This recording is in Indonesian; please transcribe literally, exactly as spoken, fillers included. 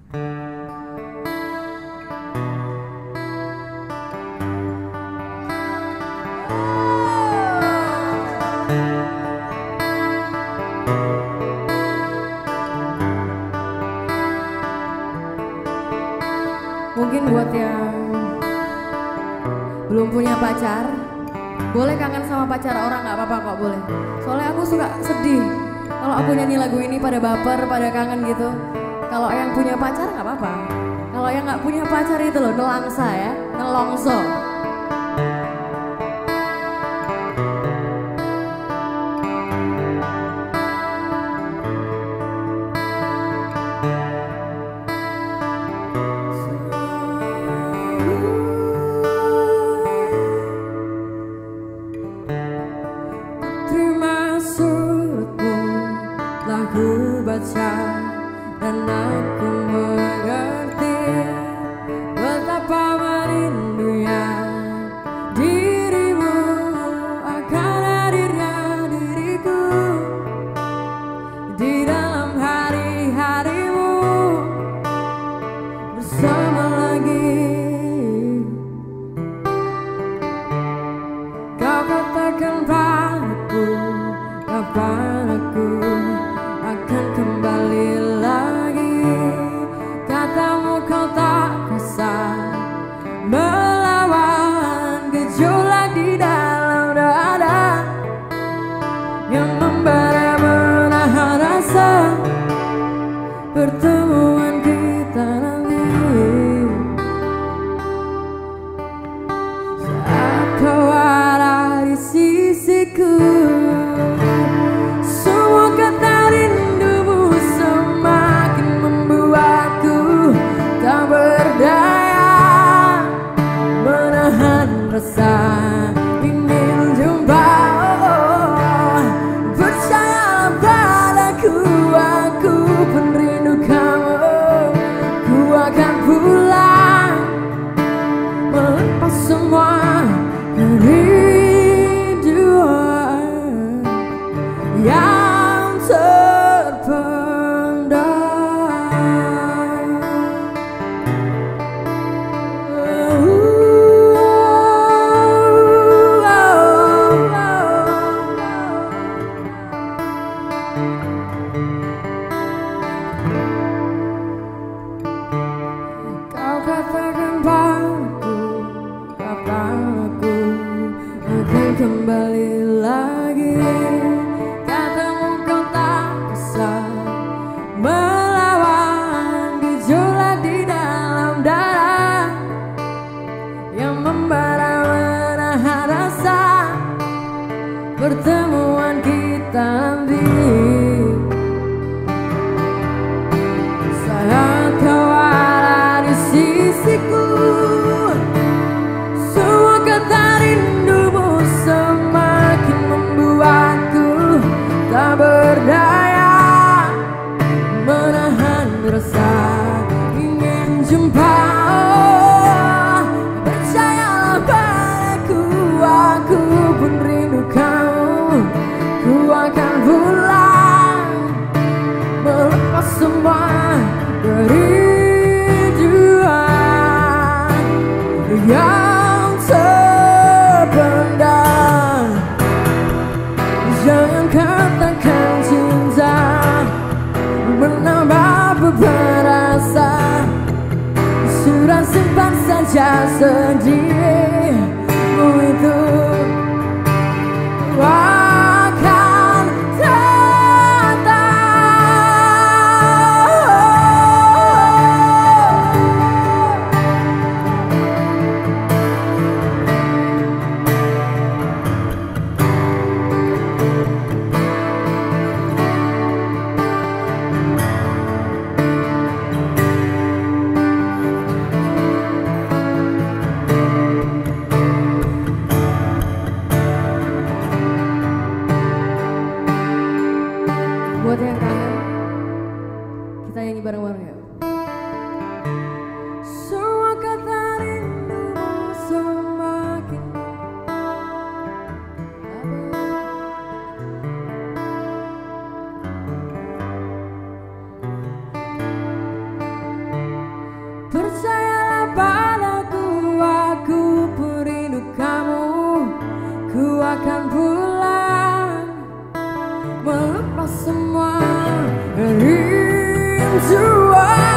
Mungkin buat yang belum punya pacar, boleh kangen sama pacar orang, nggak apa-apa kok, boleh. Soalnya aku suka sedih kalau aku nyanyi lagu ini pada baper, pada kangen gitu. Kalau yang punya pacar nggak apa-apa. Kalau yang nggak punya pacar itu loh, nelangsa ya, nelongso. Aku baca dan aku mengerti betapa merindunya dirimu akan hadirnya diriku di dalam hari-harimu bersama lagi. Kau katakan padaku kapan aku akan kembali lagi. Katamu kau tak bisa melawan gejolak di dalam dada yang membara menahan rasa pertemuan kita nanti. Saat kau ada di sisiku, semua kata rindumu semakin membuatku tak berdaya menahan rasa ingin jumpa. Oh, percayalah padaku, aku pun rindu kamu. Ku akan pulang melepas semua kerinduan yang terpendam. Uh, oh, oh, kau katakan padaku kapan aku akan kembali lagi. Katamu kau tak bisa melawan gejolak di dalam dada yang membara menahan rasa pertemuan kita nanti. Saat kau ada di sisiku, semua kata rindumu semakin membuatku tak berdaya menahan rasa ingin jumpa. Oh, percayalah padaku, aku pun rindu kamu. Ku akan pulang melepas semua kerinduan yang terpendam. Jangan katakan cinta menambah beban rasa, sudah simpan saja sedihmu itu. Akan Buat yang kangen, kita nyanyi bareng-bareng ya. semua kata rindumu semakin to run.